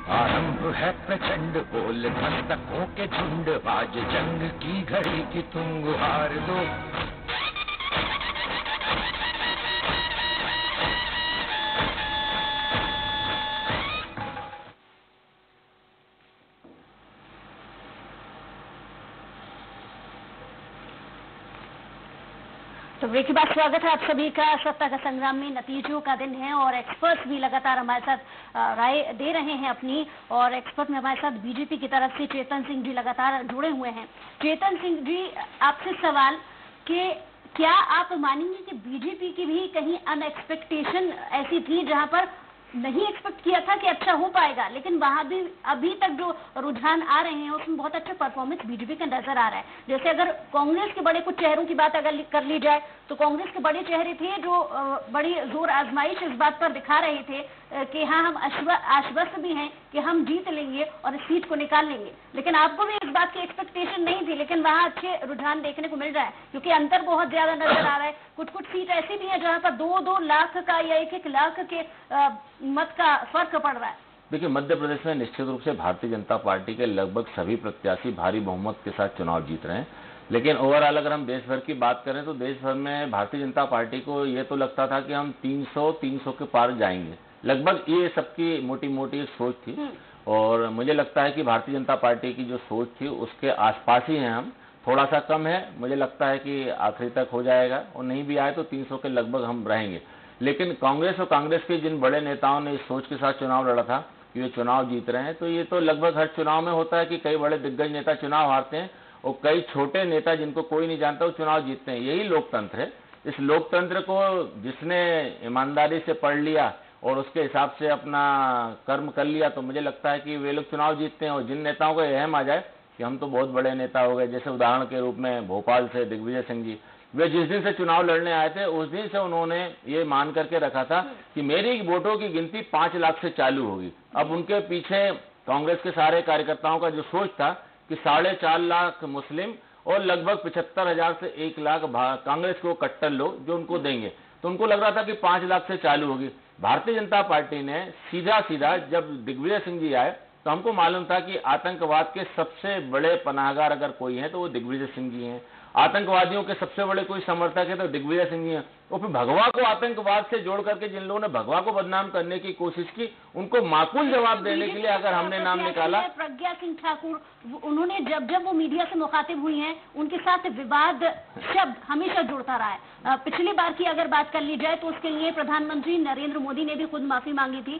आरंभ है प्रचंड, बोल मस्तकों के झुंड, आज जंग की घड़ी की तुम गुहार दो। तो ब्रेक के बाद स्वागत है आप सभी का। सत्ता का संग्राम में नतीजों का दिन है और एक्सपर्ट्स भी लगातार हमारे साथ राय दे रहे हैं अपनी। और एक्सपर्ट में हमारे साथ बीजेपी की तरफ से चेतन सिंह जी लगातार जुड़े हुए हैं। चेतन सिंह जी, आपसे सवाल कि क्या आप मानेंगे कि बीजेपी की भी कहीं अनएक्सपेक्टेशन ऐसी थी जहां पर नहीं एक्सपेक्ट किया था कि अच्छा हो पाएगा, लेकिन वहां भी अभी तक जो रुझान आ रहे हैं उसमें बहुत अच्छा परफॉर्मेंस बीजेपी का नजर आ रहा है। जैसे अगर कांग्रेस के बड़े कुछ चेहरों की बात अगर कर ली जाए तो कांग्रेस के बड़े चेहरे थे जो बड़ी जोर आजमाइश इस बात पर दिखा रहे थे कि हाँ, हम आश्वस्त भी हैं कि हम जीत लेंगे और इस सीट को निकाल लेंगे। लेकिन आपको भी इस बात की एक्सपेक्टेशन नहीं थी, लेकिन वहां अच्छे रुझान देखने को मिल रहा है क्योंकि अंतर बहुत ज्यादा नजर आ रहा है। कुछ सीट ऐसी भी है जहां पर 2-2 लाख का या 1-1 लाख के मत का फर्क पड़ रहा है। देखिए, मध्य प्रदेश में निश्चित रूप से भारतीय जनता पार्टी के लगभग सभी प्रत्याशी भारी बहुमत के साथ चुनाव जीत रहे हैं। लेकिन ओवरऑल अगर हम देश भर की बात करें तो देश भर में भारतीय जनता पार्टी को ये तो लगता था कि हम 300 के पार जाएंगे, लगभग ये सबकी मोटी मोटी सोच थी। और मुझे लगता है कि भारतीय जनता पार्टी की जो सोच थी उसके आसपास ही हैं हम, थोड़ा सा कम है। मुझे लगता है कि आखिरी तक हो जाएगा और नहीं भी आए तो 300 के लगभग हम रहेंगे। लेकिन कांग्रेस और कांग्रेस के जिन बड़े नेताओं ने इस सोच के साथ चुनाव लड़ा था कि वे चुनाव जीत रहे हैं, तो ये तो लगभग हर चुनाव में होता है कि कई बड़े दिग्गज नेता चुनाव हारते हैं और कई छोटे नेता जिनको कोई नहीं जानता वो चुनाव जीतते हैं। यही लोकतंत्र है। इस लोकतंत्र को जिसने ईमानदारी से पढ़ लिया और उसके हिसाब से अपना कर्म कर लिया तो मुझे लगता है कि वे लोग चुनाव जीतते हैं। और जिन नेताओं को अहम आ जाए कि हम तो बहुत बड़े नेता हो गए, जैसे उदाहरण के रूप में भोपाल से दिग्विजय सिंह जी, वे जिस दिन से चुनाव लड़ने आए थे उस दिन से उन्होंने ये मान करके रखा था कि मेरी वोटों की गिनती 5 लाख से चालू होगी। अब उनके पीछे कांग्रेस के सारे कार्यकर्ताओं का जो सोच था कि 4.5 लाख मुस्लिम और लगभग 75,000 से 1 लाख कांग्रेस को कट्टर लोग जो उनको देंगे, तो उनको लग रहा था कि 5 लाख से चालू होगी। भारतीय जनता पार्टी ने सीधा सीधा जब दिग्विजय सिंह जी आए तो हमको मालूम था कि आतंकवाद के सबसे बड़े पनाहगार अगर कोई है तो वो दिग्विजय सिंह जी हैं। आतंकवादियों के सबसे बड़े कोई समर्थक है तो दिग्विजय सिंह जी हैं। और फिर भगवा को आतंकवाद से जोड़ करके जिन लोगों ने भगवा को बदनाम करने की कोशिश की उनको माकूल जवाब देने के लिए अगर हमने नाम निकाला प्रज्ञा सिंह ठाकुर, उन्होंने जब वो मीडिया से मुखातिब हुई हैं उनके साथ विवाद शब्द हमेशा जुड़ता रहा है। पिछली बार की अगर बात कर ली जाए तो उसके लिए प्रधानमंत्री नरेंद्र मोदी ने भी खुद माफी मांगी थी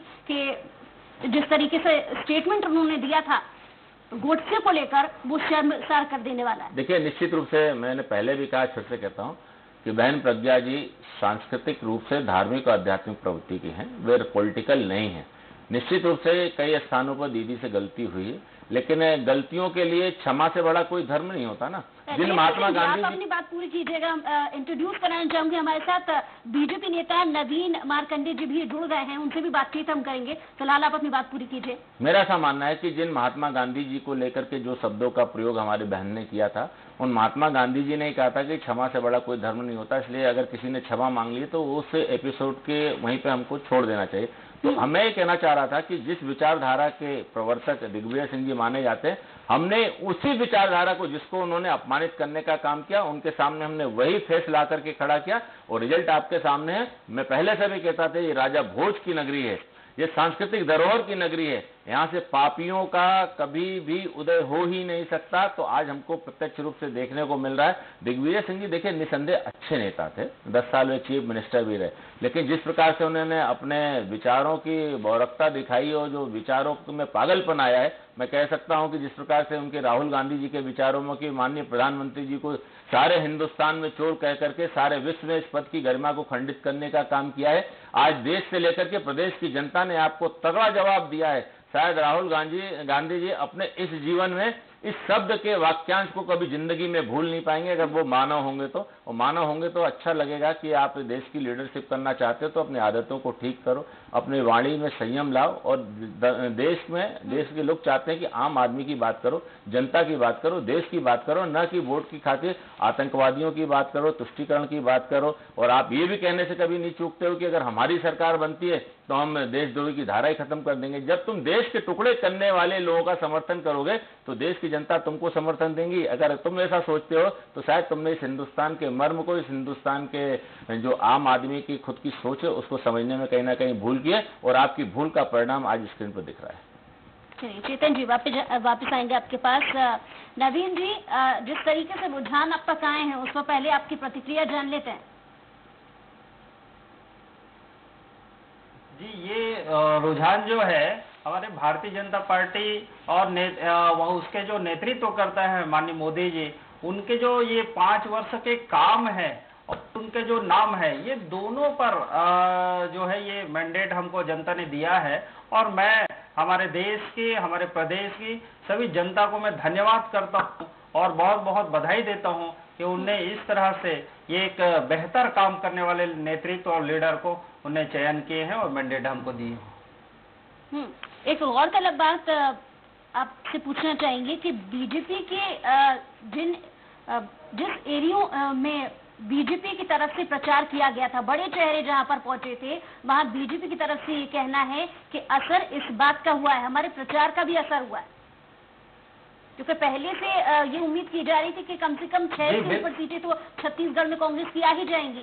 कि जिस तरीके से स्टेटमेंट उन्होंने दिया था गोडसे को लेकर वो शर्मसार कर देने वाला है। देखिए, निश्चित रूप से मैंने पहले भी कहा, फिर से कहता हूँ कि बहन प्रज्ञा जी सांस्कृतिक रूप से धार्मिक और आध्यात्मिक प्रवृत्ति की हैं, वे पॉलिटिकल नहीं हैं। निश्चित रूप से कई स्थानों पर दीदी से गलती हुई है, लेकिन गलतियों के लिए क्षमा से बड़ा कोई धर्म नहीं होता ना। जिन महात्मा गांधी आप अपनी बात पूरी कीजिएगा। इंट्रोड्यूस कराना चाहूंगी हमारे साथ बीजेपी नेता नवीन मार्कंडे जी भी जुड़ गए हैं, उनसे भी बातचीत हम करेंगे। फिलहाल आप अपनी बात पूरी कीजिए। मेरा ऐसा मानना है कि जिन महात्मा गांधी जी को लेकर के जो शब्दों का प्रयोग हमारी बहन ने किया था, उन महात्मा गांधी जी ने कहा था कि क्षमा से बड़ा कोई धर्म नहीं होता, इसलिए अगर किसी ने क्षमा मांग ली तो उस एपिसोड के वहीं पे हमको छोड़ देना चाहिए। तो हमें ये कहना चाह रहा था कि जिस विचारधारा के प्रवर्तक दिग्विजय सिंह जी माने जाते हैं, हमने उसी विचारधारा को जिसको उन्होंने अपमानित करने का काम किया उनके सामने हमने वही फेस ला करके खड़ा किया और रिजल्ट आपके सामने है। मैं पहले से भी कहता था ये राजा भोज की नगरी है, ये सांस्कृतिक धरोहर की नगरी है, यहाँ से पापियों का कभी भी उदय हो ही नहीं सकता। तो आज हमको प्रत्यक्ष रूप से देखने को मिल रहा है। दिग्विजय सिंह जी देखिए निसंदेह अच्छे नेता थे, 10 साल वे चीफ मिनिस्टर भी रहे, लेकिन जिस प्रकार से उन्होंने अपने विचारों की बौरकता दिखाई और जो विचारों में पागलपन आया है, मैं कह सकता हूं कि जिस प्रकार से उनके राहुल गांधी जी के विचारों में कि माननीय प्रधानमंत्री जी को सारे हिंदुस्तान में चोर कह करके सारे विश्व में इस पद की गरिमा को खंडित करने का काम किया है, आज देश से लेकर के प्रदेश की जनता ने आपको तगड़ा जवाब दिया है। शायद राहुल गांधी जी अपने इस जीवन में इस शब्द के वाक्यांश को कभी जिंदगी में भूल नहीं पाएंगे। अगर वो मानव होंगे तो, और मानव होंगे तो अच्छा लगेगा कि आप देश की लीडरशिप करना चाहते हो तो अपनी आदतों को ठीक करो, अपनी वाणी में संयम लाओ और देश के लोग चाहते हैं कि आम आदमी की बात करो, जनता की बात करो, देश की बात करो, न कि वोट की खातिर आतंकवादियों की बात करो, तुष्टीकरण की बात करो। और आप ये भी कहने से कभी नहीं चूकते हो कि अगर हमारी सरकार बनती है तो हम देशद्रोही की धारा ही खत्म कर देंगे। जब तुम देश के टुकड़े करने वाले लोगों का समर्थन करोगे तो देश की जनता तुमको समर्थन देंगी। अगर तुम ऐसा सोचते हो तो शायद तुमने इस हिंदुस्तान के मर्म को, इस हिंदुस्तान के जो आम आदमी की खुद की सोच है उसको समझने में कहीं ना कहीं भूल की है, और आपकी भूल का परिणाम आज स्क्रीन पर दिख रहा है। चलिए चेतन जी, वापस आएंगे आपके पास। नवीन जी, जिस तरीके से रुझान अब तक आए हैं उस पर पहले आपकी प्रतिक्रिया जान लेते हैं। जी, ये रुझान जो है हमारे भारतीय जनता पार्टी और उसके जो नेतृत्व करता है माननीय मोदी जी, उनके जो ये 5 वर्ष के काम है और उनके जो नाम है, ये दोनों पर जो है ये मैंडेट हमको जनता ने दिया है। और मैं हमारे देश की, हमारे प्रदेश की सभी जनता को मैं धन्यवाद करता हूँ और बहुत बहुत बधाई देता हूँ कि उनने इस तरह से ये एक बेहतर काम करने वाले नेतृत्व और लीडर को उन्हें चयन किए हैं और मैंडेट हमको दिए। एक गौरतलब बात आपसे पूछना चाहेंगे कि बीजेपी के जिस एरियो में बीजेपी की तरफ से प्रचार किया गया था, बड़े चेहरे जहां पर पहुंचे थे, वहां बीजेपी की तरफ से ये कहना है कि असर इस बात का हुआ है, हमारे प्रचार का भी असर हुआ है, क्योंकि पहले से ये उम्मीद की जा रही थी कि कम से कम 6 से ऊपर सीटें तो छत्तीसगढ़ में कांग्रेस की आ ही जाएंगी।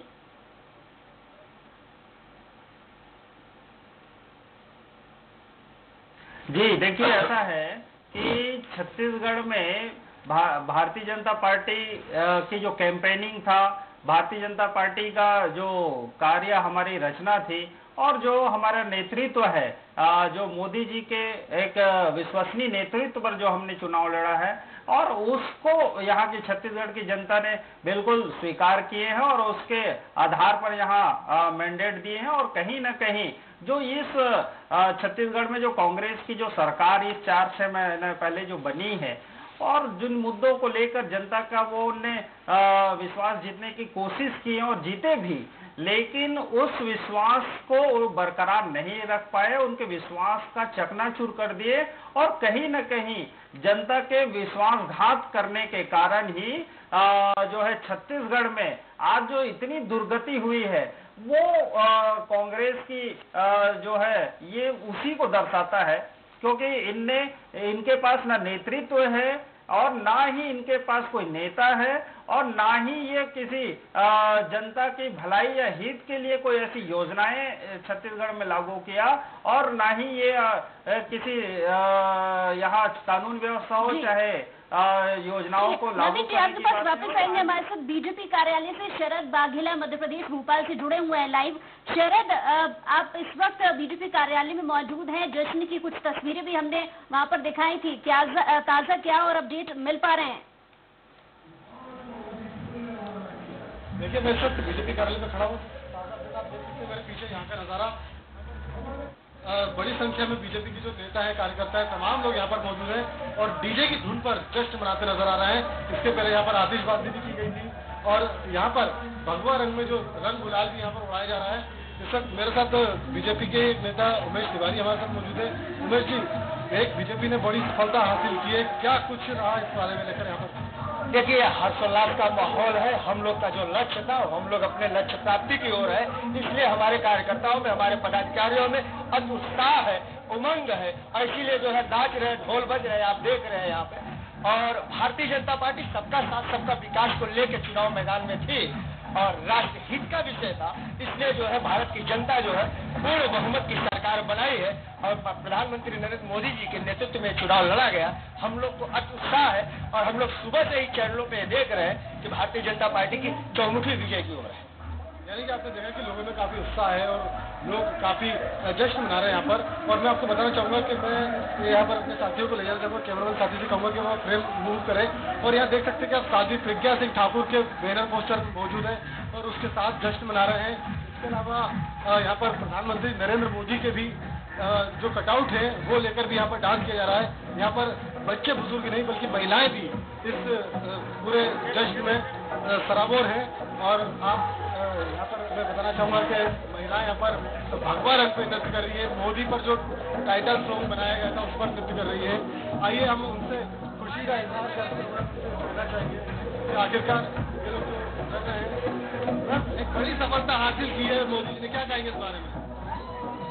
जी देखिए, ऐसा है कि छत्तीसगढ़ में भारतीय जनता पार्टी की जो कैंपेनिंग था, भारतीय जनता पार्टी का जो कार्य हमारी रचना थी और जो हमारा नेतृत्व है, जो मोदी जी के एक विश्वसनीय नेतृत्व पर जो हमने चुनाव लड़ा है और उसको यहाँ की छत्तीसगढ़ की जनता ने बिल्कुल स्वीकार किए हैं और उसके आधार पर यहाँ मैंडेट दिए हैं। और कहीं ना कहीं जो इस छत्तीसगढ़ में जो कांग्रेस की जो सरकार इस 4-6 महीने पहले जो बनी है और जिन मुद्दों को लेकर जनता का वो उन्हें विश्वास जीतने की कोशिश की है और जीते भी, लेकिन उस विश्वास को बरकरार नहीं रख पाए, उनके विश्वास का चकनाचूर कर दिए और कहीं न कहीं जनता के विश्वासघात करने के कारण ही जो है छत्तीसगढ़ में आज जो इतनी दुर्गति हुई है वो कांग्रेस की जो है ये उसी को दर्शाता है, क्योंकि इनके पास ना नेतृत्व है और ना ही इनके पास कोई नेता है और ना ही ये किसी जनता की भलाई या हित के लिए कोई ऐसी योजनाएं छत्तीसगढ़ में लागू किया और ना ही ये किसी यहाँ कानून व्यवस्था हो चाहे योजनाओं को लागू करने की बात। वापस आएंगे हमारे साथ बीजेपी कार्यालय से शरद बाघेला मध्य प्रदेश भोपाल से जुड़े हुए हैं लाइव। शरद, आप इस वक्त बीजेपी कार्यालय में मौजूद हैं, जश्न की कुछ तस्वीरें भी हमने वहां पर दिखाई थी, क्या ताजा क्या और अपडेट मिल पा रहे हैं? देखिए, मैं इस वक्त बीजेपी कार्यालय में खड़ा हूँ। मेरे पीछे यहाँ का नजारा, बड़ी संख्या में बीजेपी की जो नेता है, कार्यकर्ता है, तमाम लोग यहाँ पर मौजूद हैं और डीजे की धुन पर जश्न मनाते नजर आ रहे हैं। इसके पहले यहाँ पर आतिशबाजी भी की गई थी और यहाँ पर भगवा रंग में जो रंग गुलाल भी यहाँ पर उड़ाया जा रहा है। इस वक्त मेरे साथ बीजेपी के नेता उमेश तिवारी हमारे साथ मौजूद है। उमेश जी, एक बीजेपी ने बड़ी सफलता हासिल की है, क्या कुछ रहा इस बारे में लेकर यहाँ पर? देखिए, हर्षोल्लास का माहौल है। हम लोग का जो लक्ष्य था हम लोग अपने लक्ष्य प्राप्ति की ओर है, इसलिए हमारे कार्यकर्ताओं में, हमारे पदाधिकारियों में अति उत्साह है, उमंग है और इसीलिए जो है नाच रहे, ढोल बज रहे, आप देख रहे हैं यहाँ पे। और भारतीय जनता पार्टी सबका साथ सबका विकास को लेकर चुनाव मैदान में थी और राष्ट्र हित का विषय था, इसलिए जो है भारत की जनता जो है पूर्ण बहुमत की सरकार बनाई है और प्रधानमंत्री नरेंद्र मोदी जी के नेतृत्व में चुनाव लड़ा गया। हम लोग को अति उत्साह है और हम लोग सुबह से ही चैनलों पे देख रहे हैं कि भारतीय जनता पार्टी की चौमुखी विजय की ओर है। यानी कि आपने देखा कि लोगों में काफी उत्साह है और लोग काफी जश्न मना रहे हैं यहाँ पर। और मैं आपको बताना चाहूंगा कि मैं यहाँ पर अपने साथियों को ले जाना चाहूंगा, कैमरामैन साथी से कहूंगा कि वो फ्रेम मूव करें और यहाँ देख सकते हैं कि आप साध्वी प्रज्ञा सिंह ठाकुर के बैनर पोस्टर मौजूद है और उसके साथ जश्न मना रहे हैं। इसके अलावा यहाँ पर प्रधानमंत्री नरेंद्र मोदी के भी जो कटआउट है वो लेकर भी यहाँ पर डांस किया जा रहा है। यहाँ पर बच्चे बुजुर्ग नहीं बल्कि महिलाएं भी इस पूरे जश्न में सराबोर हैं और आप यहाँ पर मैं बताना चाहूंगा कि महिलाएं यहाँ पर भगवा रंग पे नृत्य कर रही है। मोदी पर जो टाइटल सॉन्ग बनाया गया था उस पर नृत्य कर रही है। आइए हम उनसे खुशी का इजहार करना चाहेंगे कि आखिरकार ये लोग जो कर रहे हैं एक बड़ी सफलता हासिल की है मोदी जी ने, क्या कहेंगे इस बारे में?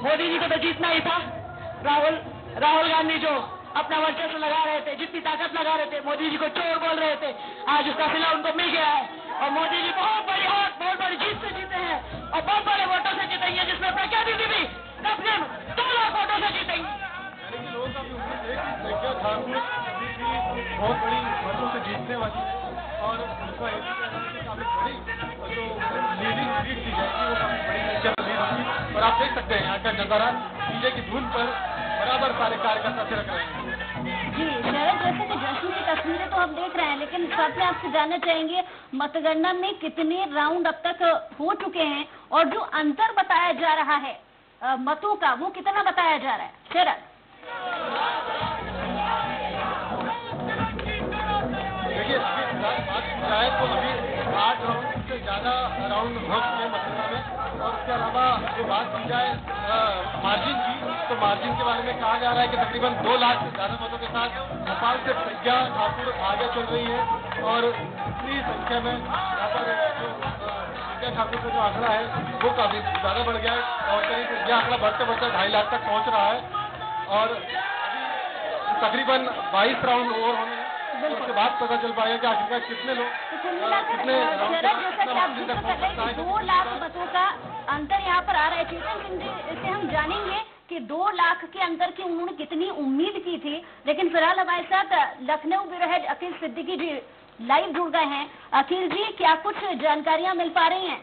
मोदी जी को तो जीतना ही था। राहुल गांधी जो अपना वर्चस्व लगा रहे थे, जितनी ताकत लगा रहे थे, मोदी जी को चोर बोल रहे थे, आज उसका सिला उनको मिल गया है और मोदी जी बहुत बड़ी जीत से जीते हैं और बहुत बड़े वोटों से जीतेंगे, जिसमें प्रज्ञा दीदी भी तकरीबन 2 लाख वोटों से जीतेंगे। लोगों का भी उम्मीद है कि प्रज्ञा ठाकुर बहुत बड़ी मतों से जीतने वाली है और उनका काफी बड़ी जो लीडिंग सीट दी जाएगी वो काफी बड़ी संख्या में लीड होगी। और आप देख सकते हैं यहाँ का नजारा डीजे की धुन पर बराबर सारे कार्यकर्ता थिरक रहे हैं। जी शरद, जैसे कि जश्न की तस्वीरें तो हम देख रहे हैं, लेकिन साथ में आपसे जानना चाहेंगे मतगणना में कितने राउंड अब तक हो चुके हैं और जो अंतर बताया जा रहा है मतों का, वो कितना बताया जा रहा है? शरद, देखिए चाहे तो अभी 8 राउंड से ज्यादा राउंड हो चुके हैं मतगणना में। और उसके अलावा जो बात की जाए मार्जिन की, तो मार्जिन के बारे में कहा जा रहा है कि तकरीबन 2 लाख से ज्यादा मतों के साथ भोपाल से प्रज्ञा ठाकुर आगे चल रही है और इतनी संख्या में यहाँ पर प्रज्ञा ठाकुर का जो आंकड़ा है वो काफी ज्यादा बढ़ गया है और करीब यह आंकड़ा बढ़ते बढ़ते 2.5 लाख तक पहुंच रहा है और तकरीबन 22 राउंड ओवर होने हैं। उसके बाद पता चल पाएगा कि आखिरकार कितने लोग कितने राउंड जैसा कि आप जिक्र कर रहे हैं कि 2 लाख मतों का अंतर यहाँ पर आ रहा है। चेतन सिंह जी से हम जानेंगे कि 2 लाख के अंतर की उन्होंने कितनी उम्मीद की थी, लेकिन फिलहाल हमारे साथ Lucknow bureau head Akhil Siddiqui ji live जुड़ गए हैं। अखिल जी, क्या कुछ जानकारियां मिल पा रही हैं?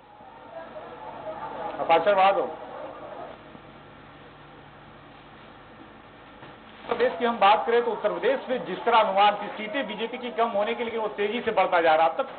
प्रदेश की हम बात करें तो उत्तर प्रदेश में जिस तरह अनुमान थी सीटें बीजेपी की कम होने के, लेकिन वो तेजी से बढ़ता जा रहा है। अब तक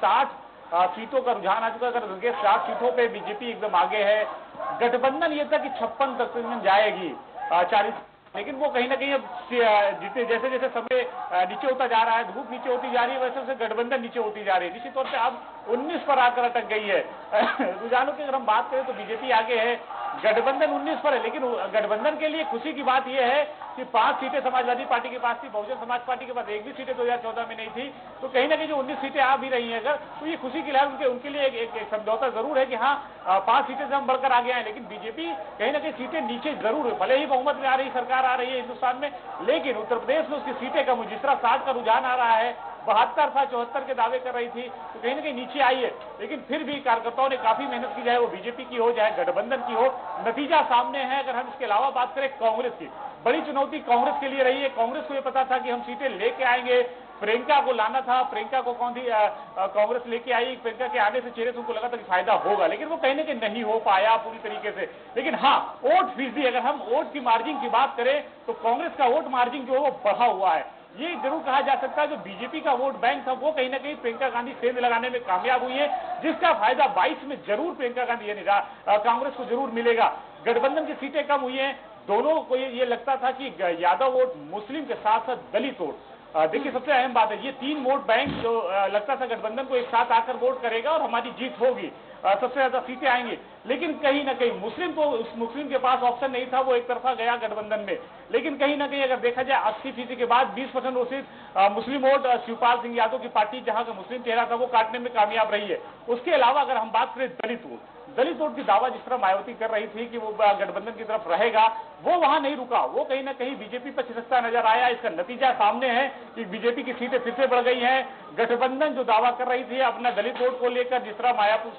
60 सीटों का रुझान आ चुका है। अगर 60 सीटों पे बीजेपी एकदम आगे है। गठबंधन ये था कि 56 तक जाएगी 40, लेकिन वो कहीं ना कहीं अब जैसे जैसे समय नीचे होता जा रहा है, धूप नीचे होती जा रही है, वैसे वैसे गठबंधन नीचे होती जा रही है। निश्चित तौर पे अब 19 पर आकर अटक गई है। रुझानों की अगर हम बात करें तो बीजेपी आगे है, गठबंधन 19 पर है। लेकिन गठबंधन के लिए खुशी की बात यह है कि 5 सीटें समाजवादी पार्टी के पास थी, बहुजन समाज पार्टी के पास 1 भी सीटें 2014 में नहीं थी। तो कहीं ना कहीं जो 19 सीटें आ भी रही हैं अगर, तो ये खुशी की लहर उनके लिए एक समझौता जरूर है कि हाँ 5 सीटें से हम बढ़कर आगे आए। लेकिन बीजेपी कहीं ना कहीं सीटें नीचे जरूर है, भले ही बहुमत में आ रही सरकार आ रही है हिंदुस्तान में, लेकिन उत्तर प्रदेश में उसकी सीटें कम हुई। जिस तरह 60 का रुझान आ रहा है, 72 था, 74 के दावे कर रही थी, तो कहीं ना कहीं नीचे आई है। लेकिन फिर भी कार्यकर्ताओं ने काफी मेहनत की, चाहे वो बीजेपी की हो चाहे गठबंधन की हो, नतीजा सामने है। अगर हम इसके अलावा बात करें कांग्रेस की, बड़ी चुनौती कांग्रेस के लिए रही है। कांग्रेस को ये पता था कि हम सीटें लेके आएंगे, प्रियंका को लाना था, प्रियंका को कांग्रेस लेके आई, प्रियंका के आने से चेहरे से उनको लगा था कि फायदा होगा, लेकिन वो कहीं ना कहीं नहीं हो पाया पूरी तरीके से। लेकिन हाँ, वोट फीसदी, अगर हम वोट की मार्जिन की बात करें तो कांग्रेस का वोट मार्जिन जो है वो बढ़ा हुआ है। ये जरूर कहा जा सकता है जो बीजेपी का वोट बैंक था वो कहीं ना कहीं प्रियंका गांधी सेंध लगाने में कामयाब हुई है, जिसका फायदा 22 में जरूर प्रियंका गांधी यानी कांग्रेस को जरूर मिलेगा। गठबंधन की सीटें कम हुई हैं, दोनों को ये लगता था कि यादव वोट, मुस्लिम के साथ साथ दलित वोट, देखिए सबसे अहम बात है ये 3 वोट बैंक जो लगता था गठबंधन को एक साथ आकर वोट करेगा और हमारी जीत होगी, सबसे ज्यादा सीटें आएंगी। लेकिन कहीं ना कहीं मुस्लिम के पास ऑप्शन नहीं था, वो एक तरफा गया गठबंधन में। लेकिन कहीं ना कहीं अगर देखा जाए 80% के बाद 20% वो सिर्फ मुस्लिम वोट शिवपाल सिंह यादव की पार्टी जहां का मुस्लिम चेहरा था वो काटने में कामयाब रही है। उसके अलावा अगर हम बात करें दलित वोट की दावा जिस तरह मायावती कर रही थी कि वो गठबंधन की तरफ रहेगा, वो वहां नहीं रुका, वो कहीं ना कहीं बीजेपी पर खिसकता नजर आया। इसका नतीजा सामने है कि बीजेपी की सीटें फिर से बढ़ गई हैं। गठबंधन जो दावा कर रही थी अपना दलित वोट को लेकर, जिस तरह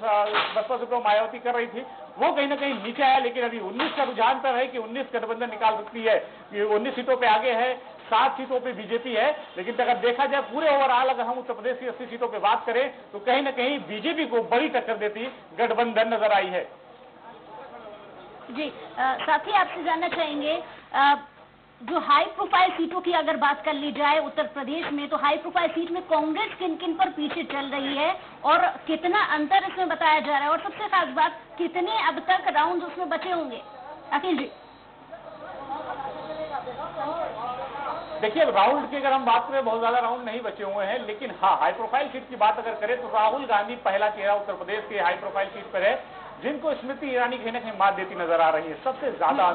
बसपा से मायावती कर रही थी, वो कहीं ना कहीं नीचे आया। लेकिन अभी 19 का रुझान पर है कि 19 गठबंधन निकाल सकती है, 19 सीटों पे आगे है, 7 सीटों पे बीजेपी है। लेकिन अगर देखा जाए पूरे ओवरऑल अगर हम उत्तर प्रदेश की 80 सीटों पे बात करें तो कहीं ना कहीं बीजेपी को बड़ी टक्कर देती गठबंधन नजर आई है। जी साथ ही आपसे जानना चाहेंगे जो हाई प्रोफाइल सीटों की अगर बात कर ली जाए उत्तर प्रदेश में, तो हाई प्रोफाइल सीट में कांग्रेस किन किन पर पीछे चल रही है और कितना अंतर इसमें बताया जा रहा है, और सबसे खास बात कितने अब तक राउंड उसमें बचे होंगे? अखिल जी देखिए, राउंड की अगर हम बात करें बहुत ज्यादा राउंड नहीं बचे हुए हैं, लेकिन हाँ हाई प्रोफाइल सीट की बात अगर करें तो राहुल गांधी पहला चेहरा उत्तर प्रदेश के हाई प्रोफाइल सीट पर है, जिनको स्मृति ईरानी कहीं ना कहीं मात देती नजर आ रही है सबसे ज्यादा।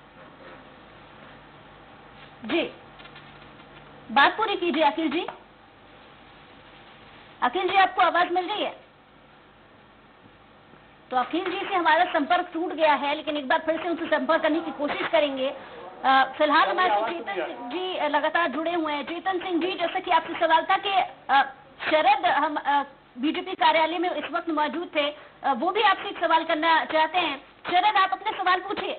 जी बात पूरी कीजिए अखिल जी। अखिल जी आपको आवाज मिल रही है? तो अखिल जी से हमारा संपर्क टूट गया है, लेकिन एक बार फिर से उनसे संपर्क करने की कोशिश करेंगे। फिलहाल हमारे साथ चेतन सिंह जी लगातार जुड़े हुए हैं। चेतन सिंह जी, जैसा कि आपसे सवाल था कि शरद हम बीजेपी कार्यालय में इस वक्त मौजूद थे, वो भी आपसे एक सवाल करना चाहते हैं। शरद, आप अपने सवाल पूछिए।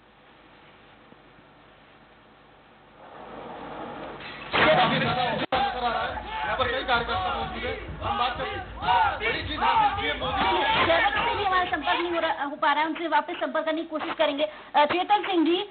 यहाँ पर कई कार्यकर्ता मौजूद है, हम बात करें बड़ी चीज हासिल की है मोदी शरद से भी हमारा संपर्क नहीं हो पा रहा है, उनसे वापस संपर्क करने की कोशिश करेंगे। चेतन सिंह जी,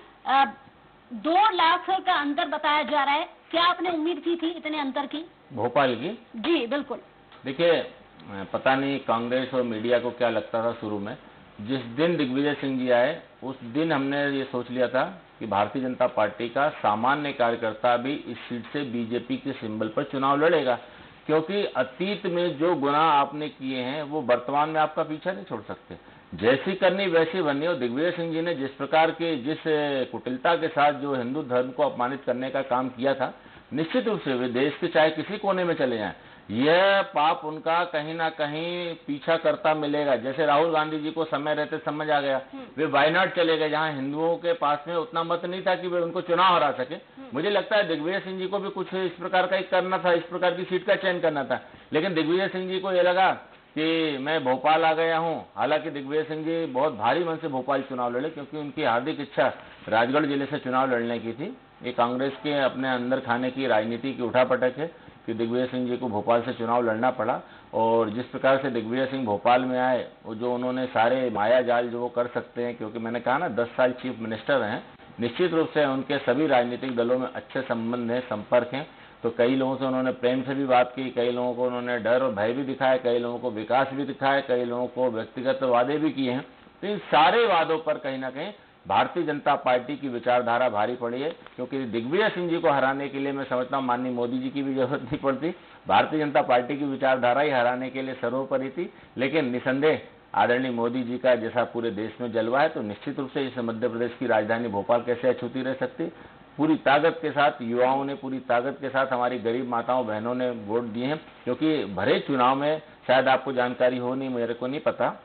2 लाख का अंतर बताया जा रहा है, क्या आपने उम्मीद की थी इतने अंतर की? भोपाल की? जी बिल्कुल। देखिए, पता नहीं कांग्रेस और मीडिया को क्या लगता था शुरू में, जिस दिन दिग्विजय सिंह जी आए उस दिन हमने ये सोच लिया था कि भारतीय जनता पार्टी का सामान्य कार्यकर्ता भी इस सीट से बीजेपी के सिंबल पर चुनाव लड़ेगा, क्योंकि अतीत में जो गुनाह आपने किए हैं वो वर्तमान में आपका पीछा नहीं छोड़ सकते। जैसी करनी वैसी बननी। और दिग्विजय सिंह जी ने जिस प्रकार के, जिस कुटिलता के साथ जो हिंदू धर्म को अपमानित करने का काम किया था, निश्चित रूप से वे देश के चाहे किसी कोने में चले जाएं, यह पाप उनका कहीं ना कहीं पीछा करता मिलेगा। जैसे राहुल गांधी जी को समय रहते समझ आ गया, वे वायनाड चले गए जहां हिंदुओं के पास में उतना मत नहीं था कि वे उनको चुनाव हरा सके। मुझे लगता है दिग्विजय सिंह जी को भी कुछ इस प्रकार का ही करना था, इस प्रकार की सीट का चयन करना था। लेकिन दिग्विजय सिंह जी को यह लगा कि मैं भोपाल आ गया हूं। हालांकि दिग्विजय सिंह जी बहुत भारी मन से भोपाल चुनाव लड़े, क्योंकि उनकी हार्दिक इच्छा राजगढ़ जिले से चुनाव लड़ने की थी। ये कांग्रेस के अपने अंदर खाने की राजनीति की उठापटक है कि दिग्विजय सिंह जी को भोपाल से चुनाव लड़ना पड़ा। और जिस प्रकार से दिग्विजय सिंह भोपाल में आए, वो जो उन्होंने सारे माया जाल जो वो कर सकते हैं, क्योंकि मैंने कहा ना 10 साल चीफ मिनिस्टर हैं, निश्चित रूप से उनके सभी राजनीतिक दलों में अच्छे संबंध हैं, संपर्क हैं। तो कई लोगों से उन्होंने प्रेम से भी बात की, कई लोगों को उन्होंने डर और भय भी दिखाया, कई लोगों को विकास भी दिखाया, कई लोगों को व्यक्तिगत वादे भी किए हैं। तो इन सारे वादों पर कहीं ना कहीं भारतीय जनता पार्टी की विचारधारा भारी पड़ी है, क्योंकि दिग्विजय सिंह जी को हराने के लिए मैं समझता हूं माननीय मोदी जी की भी जरूरत नहीं पड़ती, भारतीय जनता पार्टी की विचारधारा ही हराने के लिए सर्वोपरि थी। लेकिन निसंदेह आदरणीय मोदी जी का जैसा पूरे देश में जलवा है, तो निश्चित रूप से इस मध्य प्रदेश की राजधानी भोपाल कैसे अछूती रह सकती। पूरी ताकत के साथ युवाओं ने, पूरी ताकत के साथ हमारी गरीब माताओं बहनों ने वोट दिए हैं, क्योंकि भरे चुनाव में शायद आपको जानकारी हो, नहीं मेरे को नहीं पता,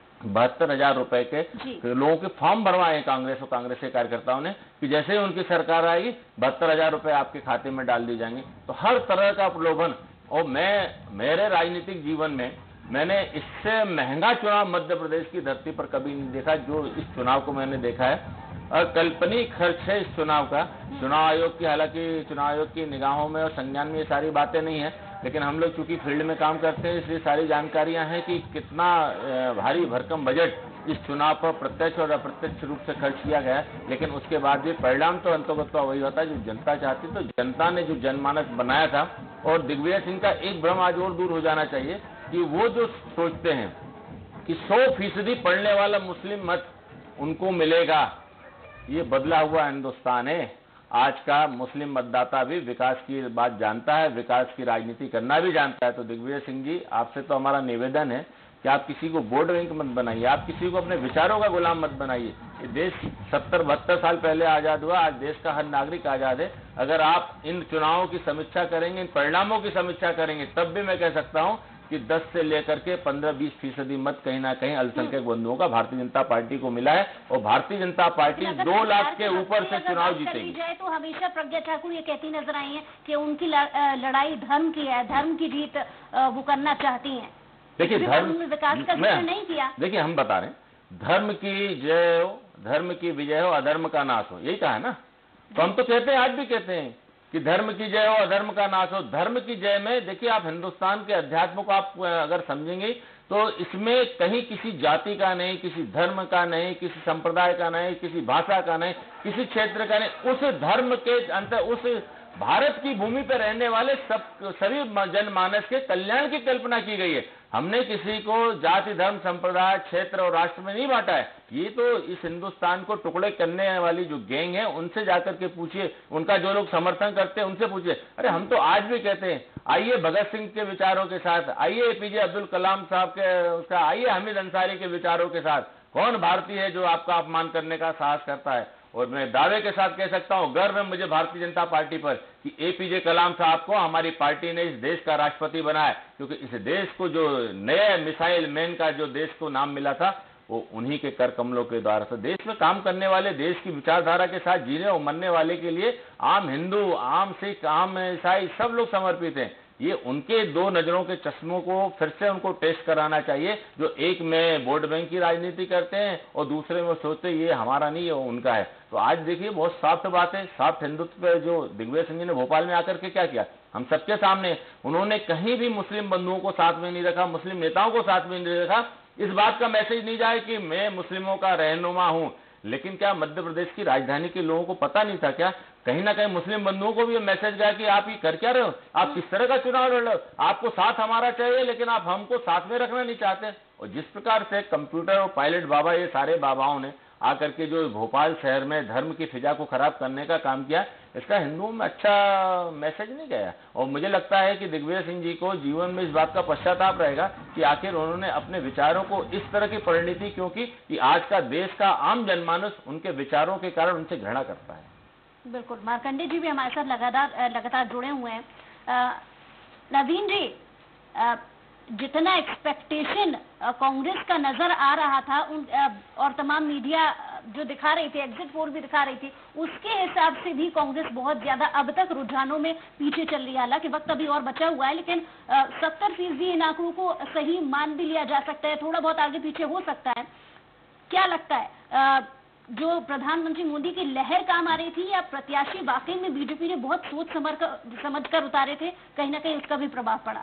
72,000 रुपए के लोगों के फॉर्म भरवाए कांग्रेस और कांग्रेस के कार्यकर्ताओं ने, कि जैसे ही उनकी सरकार आएगी 72,000 रुपए आपके खाते में डाल दी जाएंगे। तो हर तरह का प्रलोभन। और मेरे राजनीतिक जीवन में मैंने इससे महंगा चुनाव मध्य प्रदेश की धरती पर कभी नहीं देखा जो इस चुनाव को मैंने देखा है। और काल्पनिक खर्च है इस चुनाव का। चुनाव आयोग की, हालांकि चुनाव आयोग की निगाहों में और संज्ञान में ये सारी बातें नहीं है, लेकिन हम लोग चूंकि फील्ड में काम करते हैं इसलिए सारी जानकारियां हैं कि कितना भारी भरकम बजट इस चुनाव पर प्रत्यक्ष और अप्रत्यक्ष रूप से खर्च किया गया है। लेकिन उसके बाद भी परिणाम तो अंतर्गत वही होता है जो जनता चाहती। तो जनता ने जो जनमानस बनाया था, और दिग्विजय सिंह का एक भ्रम आज और दूर हो जाना चाहिए कि वो जो सोचते हैं कि 100% पढ़ने वाला मुस्लिम मत उनको मिलेगा, ये बदला हुआ हिंदुस्तान है। आज का मुस्लिम मतदाता भी विकास की बात जानता है, विकास की राजनीति करना भी जानता है। तो दिग्विजय सिंह जी, आपसे तो हमारा निवेदन है कि आप किसी को वोट बैंक मत बनाइए, आप किसी को अपने विचारों का गुलाम मत बनाइए। ये देश 70-72 साल पहले आजाद हुआ, आज देश का हर नागरिक आजाद है। अगर आप इन चुनावों की समीक्षा करेंगे, इन परिणामों की समीक्षा करेंगे, तब भी मैं कह सकता हूं कि 10 से लेकर के 15-20% मत कहीं ना कहीं अल्पसंख्यक बंधुओं का भारतीय जनता पार्टी को मिला है। और भारतीय जनता पार्टी 2 लाख के ऊपर से चुनाव जीतेगी। तो हमेशा प्रज्ञा ठाकुर ये कहती नजर आई है कि उनकी लड़ाई धर्म की है, धर्म की जीत वो करना चाहती है। देखिए, धर्म विकास का नहीं किया। देखिए, हम बता रहे हैं धर्म की जय हो, धर्म की विजय हो, अधर्म का नाश हो, यही कहा है ना। तो हम तो कहते हैं, आज भी कहते हैं कि धर्म की जय हो, अधर्म का नाश हो। धर्म की जय में देखिए, आप हिंदुस्तान के अध्यात्म को आप अगर समझेंगे तो इसमें कहीं किसी जाति का नहीं, किसी धर्म का नहीं, किसी संप्रदाय का नहीं, किसी भाषा का नहीं, किसी क्षेत्र का नहीं, उस धर्म के अंतर, उस भारत की भूमि पर रहने वाले सभी जनमानस के कल्याण की कल्पना की गई है। हमने किसी को जाति, धर्म, संप्रदाय, क्षेत्र और राष्ट्र में नहीं बांटा है। ये तो इस हिंदुस्तान को टुकड़े करने वाली जो गैंग है उनसे जाकर के पूछिए, उनका जो लोग समर्थन करते हैं उनसे पूछिए। अरे हम तो आज भी कहते हैं, आइए भगत सिंह के विचारों के साथ, आइए एपीजे अब्दुल कलाम साहब के, आइए हामिद अंसारी के विचारों के साथ। कौन भारतीय है जो आपका अपमान करने का साहस करता है? और मैं दावे के साथ कह सकता हूं, गर्व है मुझे भारतीय जनता पार्टी पर कि एपीजे कलाम साहब को हमारी पार्टी ने इस देश का राष्ट्रपति बनाया, क्योंकि इस देश को जो नए मिसाइल मैन का जो देश को नाम मिला था वो उन्हीं के कर कमलों के द्वारा से। देश में काम करने वाले, देश की विचारधारा के साथ जीने और मरने वाले के लिए आम हिंदू, आम सिख, आम ईसाई सब लोग समर्पित हैं। ये उनके दो नजरों के चश्मों को फिर से उनको टेस्ट कराना चाहिए, जो एक में वोट बैंक की राजनीति करते हैं और दूसरे में सोचते ये हमारा नहीं है वो उनका है। तो आज देखिए बहुत साफ बात है, साफ हिंदुत्व पे जो दिग्विजय सिंह जी ने भोपाल में आकर के क्या किया, हम सबके सामने उन्होंने कहीं भी मुस्लिम बंधुओं को साथ में नहीं रखा, मुस्लिम नेताओं को साथ में नहीं रखा। इस बात का मैसेज नहीं जाए कि मैं मुस्लिमों का रहनुमा हूं, लेकिन क्या मध्य प्रदेश की राजधानी के लोगों को पता नहीं था क्या? कहीं ना कहीं मुस्लिम बंधुओं को भी ये मैसेज गया कि आप ये कर क्या रहे हो, आप किस तरह का चुनाव लड़ रहे हो, आपको साथ हमारा चाहिए लेकिन आप हमको साथ में रखना नहीं चाहते। और जिस प्रकार से कंप्यूटर और पायलट बाबा, ये सारे बाबाओं ने आकर के जो भोपाल शहर में धर्म की फिजा को खराब करने का काम किया, इसका हिंदुओं में अच्छा मैसेज नहीं गया। और मुझे लगता है कि दिग्विजय सिंह जी को जीवन में इस बात का पश्चाताप रहेगा कि आखिर उन्होंने अपने विचारों को इस तरह की परिणति क्यों की कि आज का देश का आम जनमानस उनके विचारों के कारण उनसे घृणा करता है। बिल्कुल, मार्कंडे जी भी हमारे साथ लगातार जुड़े हुए हैं। नवीन जी, जितना एक्सपेक्टेशन कांग्रेस का नजर आ रहा था और तमाम मीडिया जो दिखा रही थी, एग्जिट पोल भी दिखा रही थी, उसके हिसाब से भी कांग्रेस बहुत ज्यादा अब तक रुझानों में पीछे चल रही है। हालांकि वक्त अभी और बचा हुआ है, लेकिन 70% इन आंकड़ों को सही मान भी लिया जा सकता है, थोड़ा बहुत आगे पीछे हो सकता है। क्या लगता है, जो प्रधानमंत्री मोदी की लहर काम आ रही थी या प्रत्याशी वाकई में बीजेपी ने बहुत सोच समझ कर उतारे थे, कहीं ना कहीं उसका भी प्रभाव पड़ा?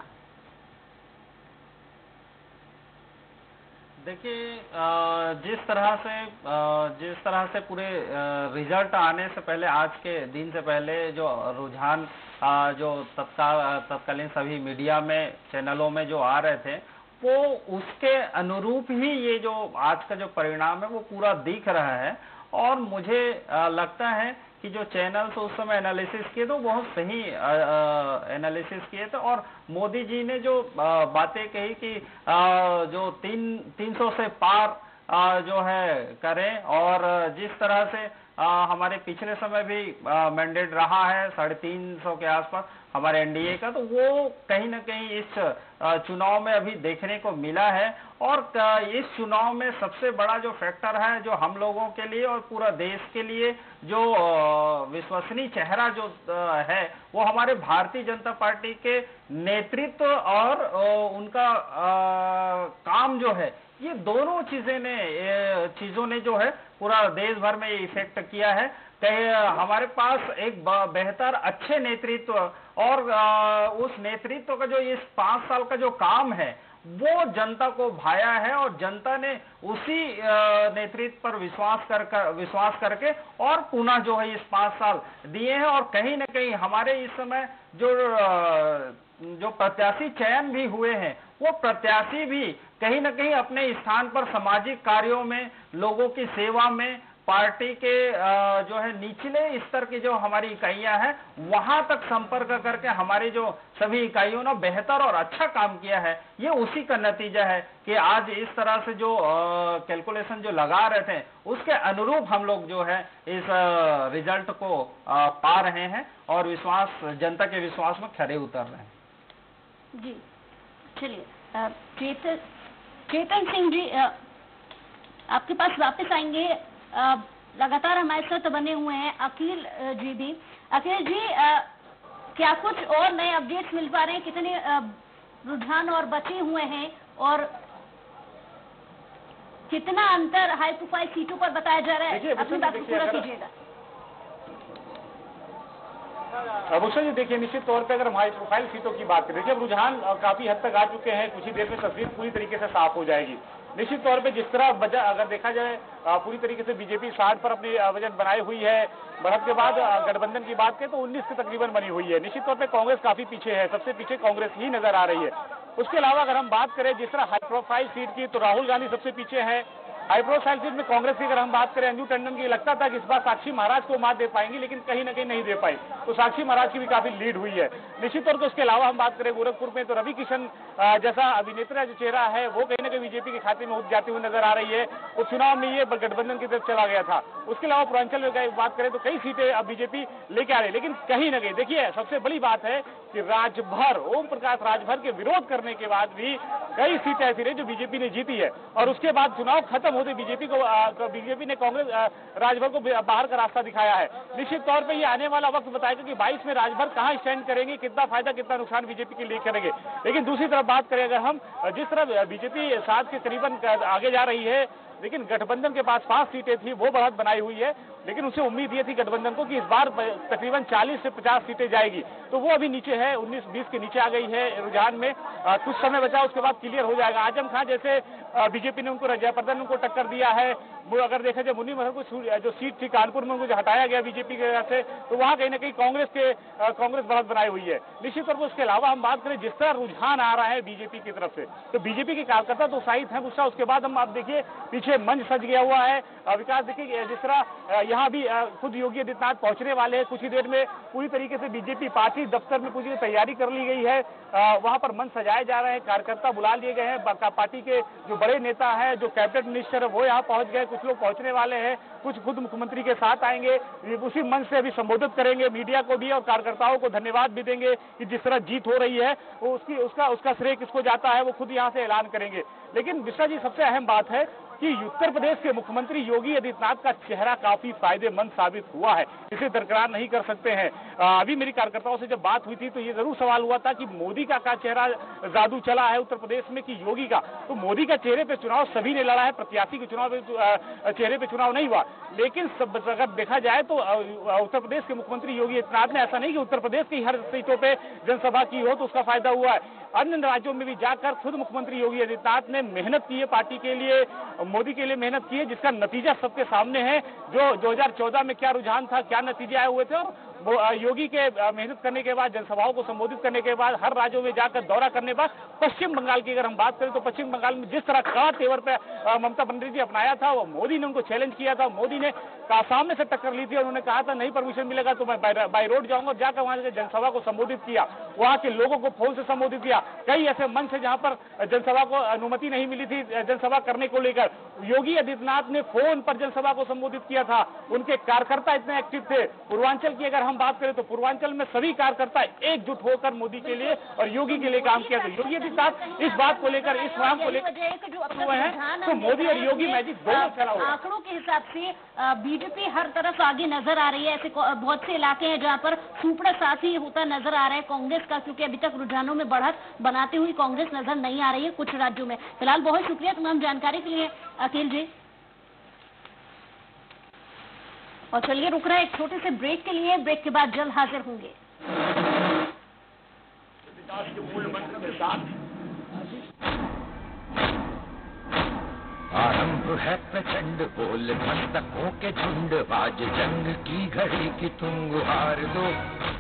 देखिए, जिस तरह से पूरे रिजल्ट आने से पहले, आज के दिन से पहले जो रुझान जो तत्कालीन सभी मीडिया में, चैनलों में जो आ रहे थे, वो उसके अनुरूप ही ये जो आज का जो परिणाम है वो पूरा दिख रहा है। और मुझे लगता है कि जो चैनल्स उस समय एनालिसिस किए तो बहुत सही एनालिसिस किए थे। और मोदी जी ने जो बातें कही कि जो 300 से पार जो है करें, और जिस तरह से हमारे पिछले समय भी मैंडेट रहा है 350 के आसपास हमारे एनडीए का, तो वो कहीं ना कहीं इस चुनाव में अभी देखने को मिला है। और इस चुनाव में सबसे बड़ा जो फैक्टर है, जो हम लोगों के लिए और पूरा देश के लिए जो विश्वसनीय चेहरा जो है, वो हमारे भारतीय जनता पार्टी के नेतृत्व और उनका काम जो है, ये दोनों चीजों ने जो है पूरा देश भर में इफेक्ट किया है। हमारे पास एक बेहतर अच्छे नेतृत्व और उस नेतृत्व का जो इस 5 साल का जो काम है वो जनता को भाया है, और जनता ने उसी नेतृत्व पर विश्वास करके और पुनः जो है इस 5 साल दिए हैं। और कहीं ना कहीं हमारे इस समय जो प्रत्याशी चयन भी हुए हैं, वो प्रत्याशी भी कहीं ना कहीं अपने स्थान पर सामाजिक कार्यों में, लोगों की सेवा में, पार्टी के जो है निचले स्तर की जो हमारी इकाइयां हैं वहां तक संपर्क करके हमारी जो सभी इकाइयों ने बेहतर और अच्छा काम किया है। ये उसी का नतीजा है कि आज इस तरह से जो कैलकुलेशन जो लगा रहे थे उसके अनुरूप हम लोग जो है इस रिजल्ट को पा रहे हैं और जनता के विश्वास में खरे उतर रहे हैं। जी चलिए, चेतन सिंह जी आपके पास वापस आएंगे। लगातार हमारे साथ बने हुए हैं अखिल जी भी। अखिल जी, क्या कुछ और नए अपडेट्स मिल पा रहे हैं? कितने रुझान और बचे हुए हैं और कितना अंतर हाई प्रोफाइल सीटों पर बताया जा रहा है? अपनी बात को पूरा कीजिएगा। भूषण जी, देखिए निश्चित तौर पे अगर हम हाई प्रोफाइल सीटों की बात करें, देखिए अब रुझान काफी हद तक आ चुके हैं, कुछ ही देर में तस्वीर पूरी तरीके से साफ हो जाएगी। निश्चित तौर पे जिस तरह वजह अगर देखा जाए पूरी तरीके से बीजेपी 60 पर अपनी वजन बनाई हुई है, बढ़त के बाद गठबंधन की बात करें तो 19 के तकरीबन बनी हुई है। निश्चित तौर पे कांग्रेस काफी पीछे है, सबसे पीछे कांग्रेस ही नजर आ रही है। उसके अलावा अगर हम बात करें जिस तरह हाई प्रोफाइल सीट की, तो राहुल गांधी सबसे पीछे है, आईब्रो साइड सीट में कांग्रेस की अगर हम बात करें, अंजू टंडन की लगता था कि इस बार साक्षी महाराज को मात दे पाएंगी, लेकिन कहीं ना कहीं नहीं दे पाई, तो साक्षी महाराज की भी काफी लीड हुई है। निश्चित तौर पर उसके अलावा हम बात करें गोरखपुर में, तो रवि किशन जैसा अभिनेता जो चेहरा है वो कहीं ना कहीं बीजेपी के खाते में उठ जाती हुई नजर आ रही है। वो चुनाव में ये गठबंधन की तरफ चला गया था। उसके अलावा पूर्वांचल में बात करें तो कई सीटें अब बीजेपी लेके आ रही है, लेकिन कहीं ना कहीं देखिए सबसे बड़ी बात है कि राजभर, ओम प्रकाश राजभर के विरोध करने के बाद भी कई सीटें ऐसी रही जो बीजेपी ने जीती है। और उसके बाद चुनाव खत्म होते बीजेपी ने कांग्रेस राजभर को बाहर का रास्ता दिखाया है। निश्चित तौर पे ये आने वाला वक्त बताएगा कि 22 में राजभर कहां स्टैंड करेंगे, कितना फायदा कितना नुकसान बीजेपी के लिए करेंगे। लेकिन दूसरी तरफ बात करें अगर हम, जिस तरह बीजेपी 7 के करीबन आगे जा रही है, लेकिन गठबंधन के पास 5 सीटें थी, वो बढ़त बनाई हुई है, लेकिन उसे उम्मीद ये थी गठबंधन को कि इस बार तकरीबन 40 से 50 सीटें जाएगी, तो वो अभी नीचे है, 19-20 के नीचे आ गई है रुझान में। कुछ समय बचा, उसके बाद क्लियर हो जाएगा। आजम खान जैसे बीजेपी ने उनको जयप्रदन उनको टक्कर दिया है, वो अगर देखा जाए मुन्नी महर को जो सीट थी कानपुर में उनको जो हटाया गया बीजेपी के से, तो वहां कहीं ना कहीं कांग्रेस बढ़त बनाई हुई है। निश्चित तौर पर उसके अलावा हम बात करें जिस तरह रुझान आ रहा है बीजेपी की तरफ से, तो बीजेपी के कार्यकर्ता तो उत्साहित है गुस्सा। उसके बाद हम आप देखिए पीछे मंच सज गया हुआ है, विकास देखिए जिस तरह यहाँ भी खुद योगी आदित्यनाथ पहुंचने वाले हैं कुछ ही देर में। पूरी तरीके से बीजेपी पार्टी दफ्तर में पूरी तैयारी कर ली गई है, वहां पर मंच सजाए जा रहे हैं, कार्यकर्ता बुला लिए गए हैं, पार्टी के जो बड़े नेता है, जो कैबिनेट मिनिस्टर है वो यहाँ पहुंच गए, कुछ लोग पहुंचने वाले हैं, कुछ खुद मुख्यमंत्री के साथ आएंगे, उसी मंच से अभी संबोधित करेंगे मीडिया को भी और कार्यकर्ताओं को धन्यवाद भी देंगे कि जिस तरह जीत हो रही है वो उसका श्रेय किसको जाता है वो खुद यहाँ से ऐलान करेंगे। लेकिन मिश्रा जी सबसे अहम बात है कि उत्तर प्रदेश के मुख्यमंत्री योगी आदित्यनाथ का चेहरा काफी फायदेमंद साबित हुआ है, इसे दरकिरार नहीं कर सकते हैं। अभी मेरी कार्यकर्ताओं से जब बात हुई थी तो ये जरूर सवाल हुआ था कि मोदी का चेहरा जादू चला है उत्तर प्रदेश में कि योगी का, तो मोदी का चेहरे पे चुनाव सभी ने लड़ा है, प्रत्याशी के चेहरे पे चुनाव नहीं हुआ। लेकिन अगर देखा जाए तो उत्तर प्रदेश के मुख्यमंत्री योगी आदित्यनाथ ने ऐसा नहीं कि उत्तर प्रदेश की हर सीटों पे जनसभा की हो तो उसका फायदा हुआ है, अन्य राज्यों में भी जाकर खुद मुख्यमंत्री योगी आदित्यनाथ ने मेहनत की है, पार्टी के लिए, मोदी के लिए मेहनत की है, जिसका नतीजा सबके सामने है। जो 2014 में क्या रुझान था, क्या नतीजे आए हुए थे, और योगी के मेहनत करने के बाद, जनसभाओं को संबोधित करने के बाद, हर राज्यों में जाकर दौरा करने के बाद, पश्चिम बंगाल की अगर हम बात करें तो पश्चिम बंगाल में जिस तरह का तेवर पे ममता बनर्जी अपनाया था, वो मोदी ने उनको चैलेंज किया था, मोदी ने सामने से टक्कर ली थी और उन्होंने कहा था नहीं परमिशन मिलेगा तो मैं बाय रोड जाऊंगा, और जाकर वहां से जनसभा को संबोधित किया, वहां के लोगों को फोन से संबोधित किया। कई ऐसे मंच है जहां पर जनसभा को अनुमति नहीं मिली थी जनसभा करने को लेकर, योगी आदित्यनाथ ने फोन पर जनसभा को संबोधित किया था, उनके कार्यकर्ता इतने एक्टिव थे। पूर्वांचल की अगर हम बात करें तो पूर्वांचल में सभी कार्यकर्ता एकजुट होकर मोदी के लिए और योगी के लिए काम किया था। योगी आदित्यनाथ इस बात को लेकर, इस मांग को लेकर हुए हैं, तो मोदी और योगी मैजिक दोनों चला हुआ है। आंकड़ों के हिसाब से बीजेपी हर तरफ आगे नजर आ रही है, ऐसे बहुत से इलाके हैं जहां पर सुपड़ा साथ ही होता नजर आ रहा है कांग्रेस का, क्योंकि अभी तक रुझानों में बढ़त बनाती हुई कांग्रेस नजर नहीं आ रही है कुछ राज्यों में। फिलहाल बहुत शुक्रिया तमाम जानकारी के लिए अखिल जी। और चलिए रुक रहा है एक छोटे से ब्रेक के लिए, ब्रेक के बाद जल्द हाजिर होंगे। विकास के मूल मंत्र के साथ आरंभ है प्रचंड बोल मस्तकों के झुंड, आज जंग की घड़ी की तुम गुहार दो।